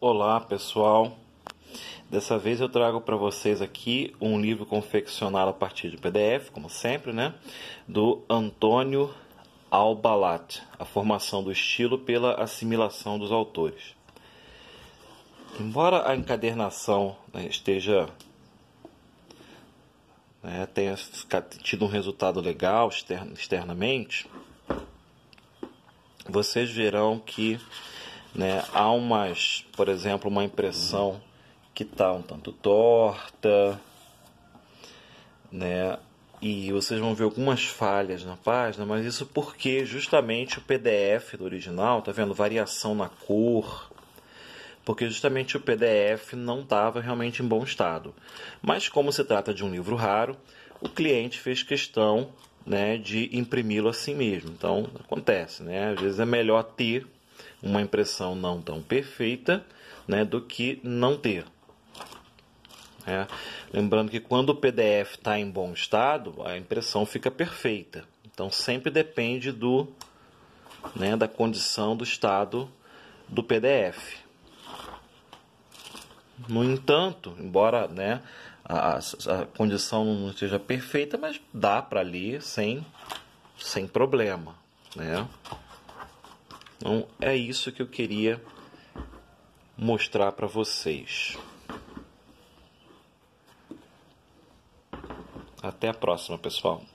Olá pessoal, dessa vez eu trago para vocês aqui um livro confeccionado a partir de PDF, como sempre, né? Do Antônio Al-Balat, A Formação do Estilo pela Assimilação dos Autores. Embora a encadernação esteja tenha tido um resultado legal externamente, vocês verão que há por exemplo, uma impressão que está um tanto torta, e vocês vão ver algumas falhas na página, mas isso porque justamente o PDF do original, tá vendo? Variação na cor, porque justamente o PDF não estava realmente em bom estado. Mas como se trata de um livro raro, o cliente fez questão de imprimi-lo assim mesmo. Então acontece, às vezes é melhor ter uma impressão não tão perfeita do que não ter. Lembrando que quando o PDF está em bom estado, a impressão fica perfeita. Então sempre depende da condição do estado do PDF. No entanto, embora a condição não esteja perfeita, mas dá para ler sem problema. Então é isso que eu queria mostrar para vocês. Até a próxima, pessoal.